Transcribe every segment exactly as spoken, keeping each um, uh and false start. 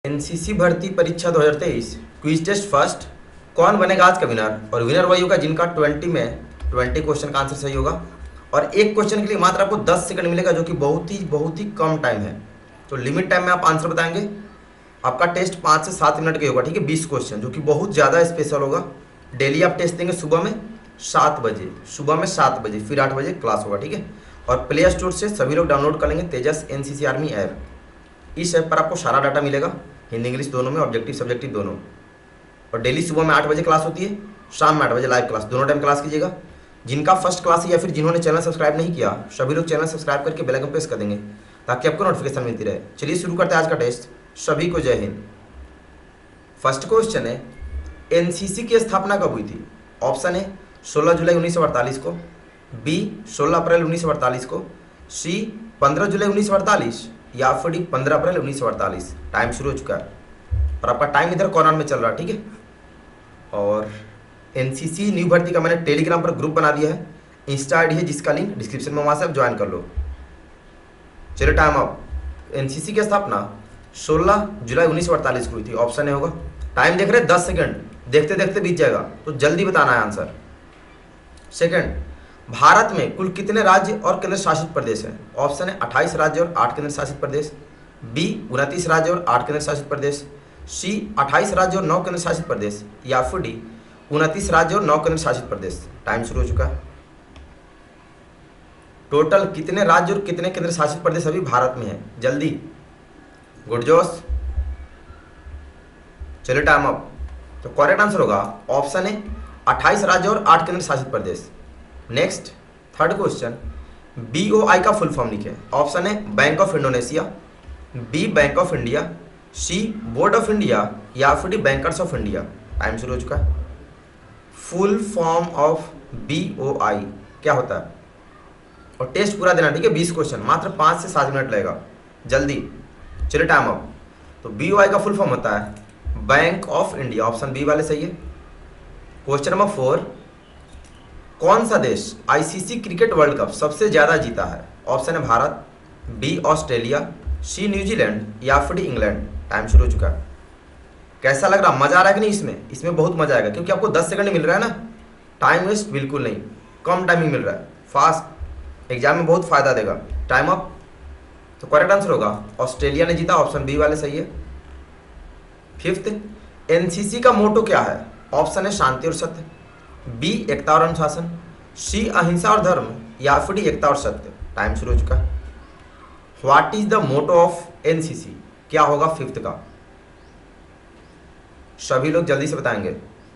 NCC भर्ती परीक्षा दो हज़ार तेईस क्विज टेस्ट फर्स्ट। कौन बनेगा आज का विनर? और विनर वही होगा जिनका ट्वेंटी में ट्वेंटी क्वेश्चन का आंसर सही होगा और एक क्वेश्चन के लिए मात्र आपको दस सेकंड मिलेगा, जो कि बहुत ही बहुत ही कम टाइम है। तो लिमिट टाइम में आप आंसर बताएंगे। आपका टेस्ट पाँच से सात मिनट का होगा, ठीक है। बीस क्वेश्चन जो कि बहुत ज़्यादा स्पेशल होगा। डेली आप टेस्ट देंगे सुबह में सात बजे सुबह में सात बजे फिर आठ बजे क्लास होगा, ठीक है। और प्ले स्टोर से सभी लोग डाउनलोड कर लेंगे तेजस एनसीसी आर्मी ऐप। इस ऐप पर आपको सारा डाटा मिलेगा, हिंदी इंग्लिश दोनों में, ऑब्जेक्टिव सब्जेक्टिव दोनों। और डेली सुबह में आठ बजे क्लास होती है, शाम में आठ बजे लाइव क्लास, दोनों टाइम क्लास कीजिएगा। जिनका फर्स्ट क्लास है या फिर जिन्होंने चैनल सब्सक्राइब नहीं किया, सभी लोग चैनल सब्सक्राइब करके बेल आइकन प्रेस कर देंगे ताकि आपको नोटिफिकेशन मिलती रहे। चलिए शुरू करते हैं आज का टेस्ट। सभी को जय हिंद। फर्स्ट क्वेश्चन है, एनसीसी की स्थापना कब हुई थी? ऑप्शन है सोलह जुलाई उन्नीस सौ अड़तालीस को, बी सोलह अप्रैल उन्नीस सौ अड़तालीस को, सी पंद्रह जुलाई उन्नीस सौ अड़तालीस या फिर डी पंद्रह अप्रैल उन्नीस सौ अड़तालीस। टाइम शुरू हो चुका है और आपका टाइम इधर कॉर्नर में चल रहा है, ठीक है। और एनसीसी न्यू भर्ती का मैंने टेलीग्राम पर ग्रुप बना दिया है, इंस्टा आईडी है जिसका लिंक डिस्क्रिप्शन में, वहाँ से आप ज्वाइन कर लो। चलिए टाइम अप। एनसीसी की स्थापना सोलह जुलाई उन्नीस सौ अड़तालीस को हुई थी, ऑप्शन ए होगा। टाइम देख रहे हैं दस सेकंड, देखते देखते बीत जाएगा तो जल्दी बताना है आंसर। सेकंड, भारत में कुल कितने राज्य और केंद्र शासित प्रदेश हैं? ऑप्शन है अट्ठाईस राज्य और आठ केंद्र शासित प्रदेश, बी उनतीस राज्य और आठ केंद्र शासित प्रदेश, सी अट्ठाईस राज्य और नौ केंद्र शासित प्रदेश या फिर डी उनतीस राज्य और नौ केंद्र शासित प्रदेश। टाइम शुरू हो चुका है। टोटल कितने राज्य और कितने केंद्र शासित प्रदेश अभी भारत में है? जल्दी, गुड जोश। चलिए टाइम अप। तो करेक्ट आंसर होगा ऑप्शन है अट्ठाईस राज्य और आठ केंद्र शासित प्रदेश। नेक्स्ट थर्ड क्वेश्चन, बीओआई का फुल फॉर्म लिखे। ऑप्शन है bank of Indonesia, B bank of India, C board of India या फिर D bankers of India. Time शुरू हो चुका है। फुल फॉर्म ऑफ बीओआई क्या होता है? और टेस्ट पूरा देना, ठीक है। बीस क्वेश्चन, मात्र पाँच से सात मिनट लगेगा, जल्दी। चलिए टाइम अप। तो बीओआई का फुल फॉर्म होता है bank of India, option B वाले सही है। क्वेश्चन नंबर फोर, कौन सा देश आईसीसी क्रिकेट वर्ल्ड कप सबसे ज्यादा जीता है? ऑप्शन है Bharat, B Australia, C New Zealand या फिर इंग्लैंड। टाइम शुरू हो चुका है। कैसा लग रहा, मजा आ रहा है कि नहीं? इसमें इसमें बहुत मजा आएगा क्योंकि आपको दस सेकंड मिल रहा है ना। टाइम वेस्ट बिल्कुल नहीं, कम टाइमिंग मिल रहा है, फास्ट, एग्जाम में बहुत फायदा देगा। Time up. तो करेक्ट आंसर होगा ऑस्ट्रेलिया ने जीता, ऑप्शन बी वाले सही है। फिफ्थ, एनसीसी का मोटो क्या है? ऑप्शन है शांति और सत्य, बी एकता और अनुशासन, सी अहिंसा और धर्म या फिर डी एकता और सत्य। टाइम शुरू हो चुका है। What is the motto of NCC? क्या होगा फिफ्थ का? सभी लोग जल्दी से बताएंगे।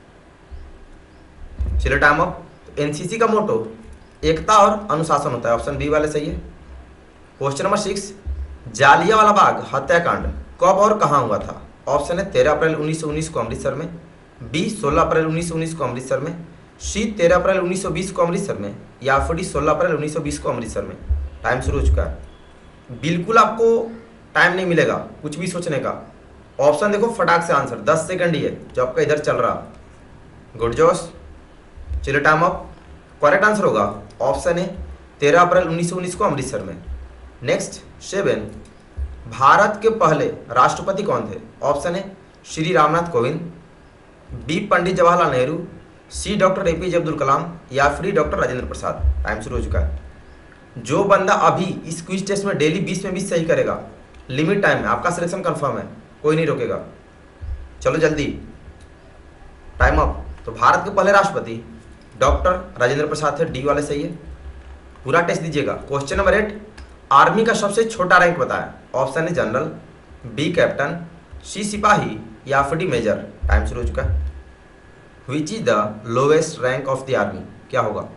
चलिए टाइम अप। तो एनसीसी का मोटो एकता और अनुशासन होता है, ऑप्शन बी वाले सही है। Question number six, Jallianwala Bagh हत्याकांड कब और कहां हुआ था? ऑप्शन है तेरह अप्रैल उन्नीस सौ उन्नीस को अमृतसर में, बी सोलह अप्रैल उन्नीस सौ उन्नीस को अमृतसर में, सी तेरह अप्रैल उन्नीस सौ बीस को अमृतसर में या फिर डी सोलह अप्रैल उन्नीस सौ बीस को अमृतसर में। टाइम शुरू हो चुका है। बिल्कुल आपको टाइम नहीं मिलेगा कुछ भी सोचने का। ऑप्शन देखो फटाक से आंसर, दस सेकंड ही है जो आपका इधर चल रहा। गुड जोश। चलिए टाइम अप। करेक्ट आंसर होगा ऑप्शन है तेरह अप्रैल उन्नीस सौ उन्नीस को अमृतसर में। नेक्स्ट सेवन, भारत के पहले राष्ट्रपति कौन थे? ऑप्शन है Shri Ramnath Kovind, B Pandit Jawaharlal Nehru, C doctor APJ Abdul Kalam या फिर डॉक्टर राजेंद्र प्रसाद। टाइम शुरू हो चुका है। जो बंदा अभी इस क्विज टेस्ट में डेली बीस में बीस सही करेगा, लिमिट टाइम है, आपका सिलेक्शन कंफर्म है, कोई नहीं रोकेगा। चलो जल्दी, टाइम अप। तो भारत के पहले राष्ट्रपति डॉक्टर राजेंद्र प्रसाद थे, डी वाले सही है। पूरा टेस्ट दीजिएगा। क्वेश्चन नंबर एट, आर्मी का सबसे छोटा रैंक बताएं। ऑप्शन है जनरल, बी कैप्टन, सी सिपाही या फिर डी मेजर। टाइम शुरू हो चुका है। Which is the lowest rank of the army? क्या होगा?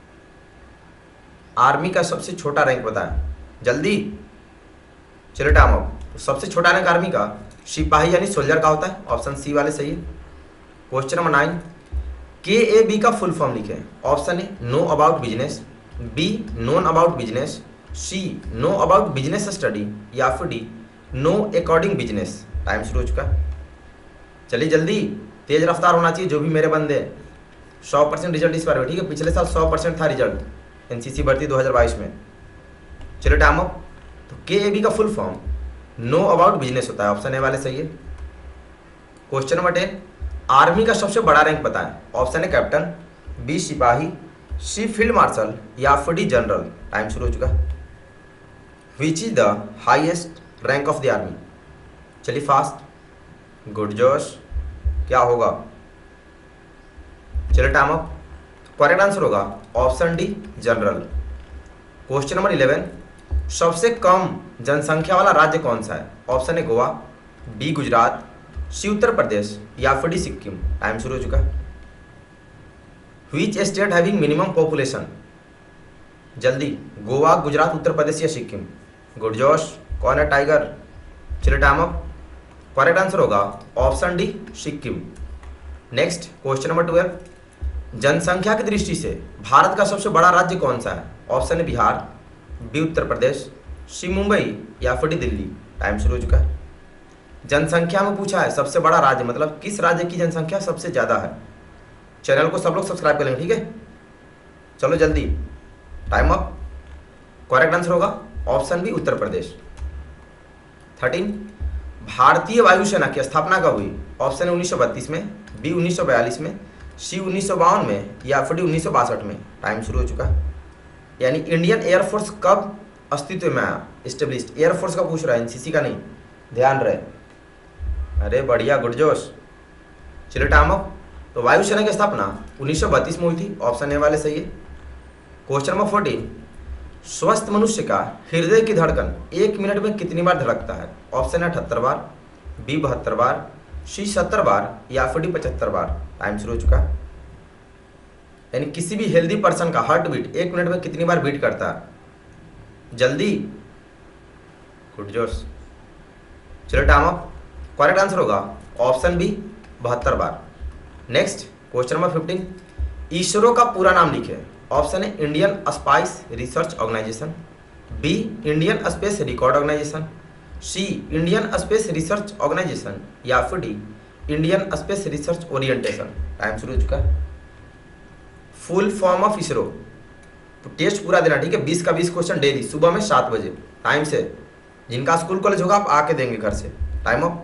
आर्मी का सबसे छोटा रैंक बताएं, जल्दी। चलिए टाइम अप। तो सबसे छोटा रैंक आर्मी का सिपाही यानी सोल्जर का होता है, ऑप्शन सी वाले सही है। Question number nine, K A B का फुल फॉर्म लिखें। ऑप्शन है know about business, B known about business, C know about business study या फिर D know according business. Time शुरू हो चुका है। चलिए जल्दी, तेज रफ्तार होना चाहिए जो भी मेरे बंदे। सौ परसेंट रिजल्ट इस बार में, ठीक है। पिछले साल सौ परसेंट था रिजल्ट एनसीसी भर्ती दो हज़ार बाईस में। चलिए टाइम अप। तो के ए बी का full form know about business होता है, ऑप्शन ए वाले सही है। क्वेश्चन नंबर टेन, आर्मी का सबसे बड़ा रैंक बताएं। ऑप्शन है कैप्टन, बी सिपाही, सी फील्ड मार्शल या फिर डी जनरल। टाइम शुरू हो चुका। Which is the highest rank of the army. चलिए फास्ट, गुड जोश, क्या होगा। चलिए टाइम अप। करेक्ट आंसर होगा option D general. Question number eleven, सबसे कम जनसंख्या वाला राज्य कौन सा है। ऑप्शन है गोवा, बी गुजरात, सी उत्तर प्रदेश या फिर डी सिक्किम। टाइम शुरू हो चुका। Which state having minimum population. जल्दी, गोवा, गुजरात, उत्तर प्रदेश या सिक्किम। गुड जोश, कौन है टाइगर। चलिए टाइम अप। करेक्ट आंसर होगा option D Sikkim. Next question number twelve, जनसंख्या की दृष्टि से भारत का सबसे बड़ा राज्य कौन सा है। ऑप्शन है बिहार, बी उत्तर प्रदेश, सी मुंबई या फिर डी दिल्ली। टाइम शुरू हो चुका है। जनसंख्या में पूछा है सबसे बड़ा राज्य, मतलब किस राज्य की जनसंख्या सबसे ज्यादा है। चैनल को सब लोग सब्सक्राइब कर लेंगे, ठीक है। चलो जल्दी, टाइम अप। करेक्ट आंसर होगा option B Uttar Pradesh. Thirteen, भारतीय वायुसेना की स्थापना कब हुई। ऑप्शन है उन्नीस सौ बत्तीस में, बी उन्नीस सौ बयालीस में, सी उन्नीस सौ बावन में या फिर डी उन्नीस सौ बासठ में। टाइम शुरू हो चुका। यानी इंडियन एयरफोर्स कब अस्तित्व में आया, एस्टेब्लिश्ड। एयरफोर्स का पूछ रहा है, एनसीसी का नहीं, ध्यान रहे। अरे बढ़िया, गुड जोश। चलिए टाइम अप। तो वायुसेना की स्थापना उन्नीस सौ बत्तीस में हुई थी, ऑप्शन ए वाले सही है। क्वेश्चन नंबर फोर्टीन, स्वस्थ मनुष्य का हृदय की धड़कन एक मिनट में कितनी बार धड़कता है। ऑप्शन है अठहत्तर बार, बी बहत्तर बार, सी सत्तर बार या फिर डी पचहत्तर बार। टाइम शुरू हो चुका। यानी किसी भी हेल्दी पर्सन का हार्ट बीट एक मिनट में कितनी बार बीट करता है। जल्दी, गुड जोश। चलो टाइम अप। करेक्ट आंसर होगा ऑप्शन बी बहत्तर बार। Next question number fifteen, ISRO का पूरा नाम लिखे। ऑप्शन है Indian spice research organisation, B Indian space record organisation, C Indian space research organisation या फिर D Indian space research orientation. Time शुरू हो चुका है। Full form of ISRO. तो टेस्ट पूरा देना, ठीक है। बीस का बीस क्वेश्चन डेली सुबह में सात बजे टाइम से। जिनका स्कूल कॉलेज होगा आप आके देंगे घर से। Time up.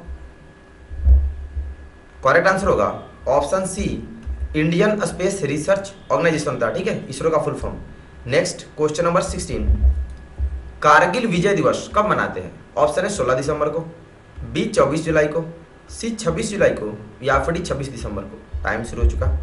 करेक्ट आंसर होगा option C Indian space research organisation था, ठीक है, इसरो का full form. Next question number sixteen, Kargil Vijay Diwas कब मनाते हैं। ऑप्शन है सोलह दिसंबर को, बी चौबीस जुलाई को, सी छब्बीस जुलाई को या फिर डी छब्बीस दिसंबर को। टाइम शुरू हो चुका।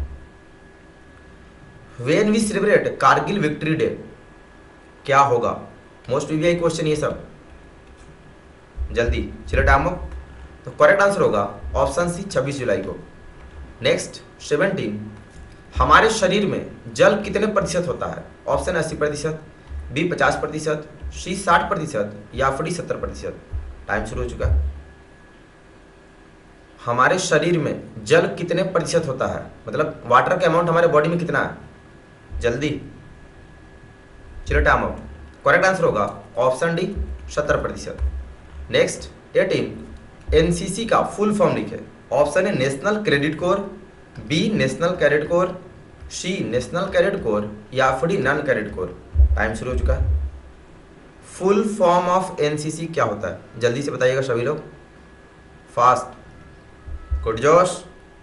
When we celebrate Kargil victory day, क्या होगा। मोस्ट वीवीआई क्वेश्चन ये सब, जल्दी चलो टाइम अप। तो करेक्ट आंसर होगा ऑप्शन सी छब्बीस जुलाई को। नेक्स्ट सेवनटीन, हमारे शरीर में जल कितने प्रतिशत होता है। ऑप्शन अस्सी प्रतिशत, बी पचास प्रतिशत, सी साठ प्रतिशत या फिर डी सत्तर प्रतिशत। टाइम शुरू हो चुका। हमारे शरीर में जल कितने प्रतिशत होता है, मतलब वाटर का अमाउंट हमारे बॉडी में कितना है। जल्दी चलो टाइम अप। करेक्ट आंसर होगा ऑप्शन डी सत्तर प्रतिशत। नेक्स्ट एटीन, एनसीसी का फुल फॉर्म लिखे। ऑप्शन है national credit corps, B national cadet corps, C national cadet corps या फिर D non cadet corps. Time शुरू हो चुका है। फुल फॉर्म ऑफ एनसीसी क्या होता है, जल्दी से बताइएगा सभी लोग, फास्ट। गुड जोश।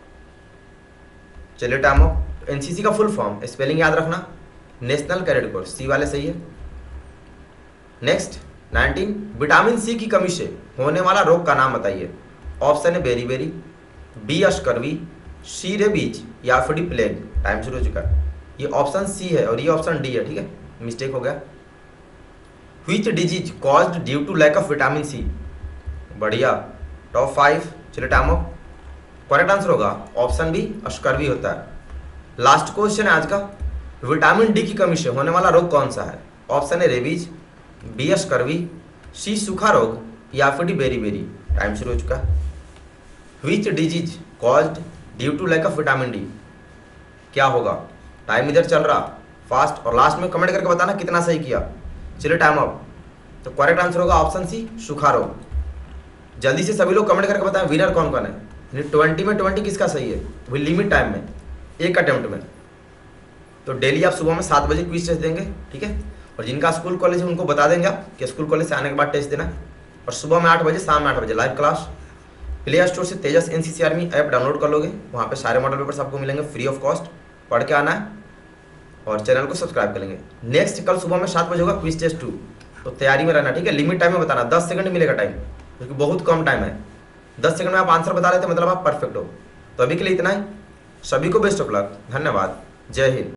चलिए टाइम ऑफ। एनसीसी का फुल फॉर्म स्पेलिंग याद रखना, नेशनल कैडेट कोर, सी वाले सही है। नेक्स्ट नाइनटीन, विटामिन सी की कमी से होने वाला रोग का नाम बताइए। ऑप्शन है beriberi, B scurvy, C rabies या फिर डी प्लेग। टाइम शुरू हो चुका है। ये ऑप्शन सी है और ये ऑप्शन डी है, ठीक है, मिस्टेक हो गया। Which disease caused due to lack of vitamin C. बढ़िया, टॉप फाइव। चलिए टाइम अप। करेक्ट आंसर होगा ऑप्शन बी अस्कर्वी होता है। लास्ट क्वेश्चन है आज का, विटामिन डी की कमी से होने वाला रोग कौन सा है। ऑप्शन है रेबीज, बी अस्कर्वी, सी सूखा रोग या फिर डी बेरी बेरी। टाइम शुरू हो चुका है। Which disease caused due to lack of vitamin D, क्या होगा। टाइम इधर चल रहा फास्ट, और लास्ट में कमेंट करके बताना कितना सही किया। चलिए टाइम अप। तो करेक्ट आंसर होगा ऑप्शन सी सूखा रोग। जल्दी से सभी लोग कमेंट करके बताएं विनर कौन कौन है। ट्वेंटी में ट्वेंटी किसका सही है, वो लिमिट टाइम में, एक अटेम्प्ट में। तो डेली आप सुबह में सात बजे क्विज टेस्ट देंगे, ठीक है। और जिनका स्कूल कॉलेज है उनको बता देंगे आप कि स्कूल कॉलेज से आने के बाद टेस्ट देना। और सुबह में आठ बजे, शाम में आठ बजे लाइव क्लास। प्ले स्टोर से Tejas NCC army app download कर लोगे, वहाँ पे सारे मॉडल पेपर्स आपको मिलेंगे फ्री ऑफ कॉस्ट, पढ़ के आना है और चैनल को सब्सक्राइब कर लेंगे। नेक्स्ट कल सुबह में सात बजे होगा क्विज टेस्ट टू, तो तैयारी में रहना, ठीक है। लिमिट टाइम में बताना, दस सेकंड मिलेगा टाइम, क्योंकि बहुत कम टाइम है। दस सेकंड में आप आंसर बता लेते मतलब आप परफेक्ट हो। तो अभी के लिए इतना ही, सभी को बेस्ट ऑफ लक, धन्यवाद, जय हिंद।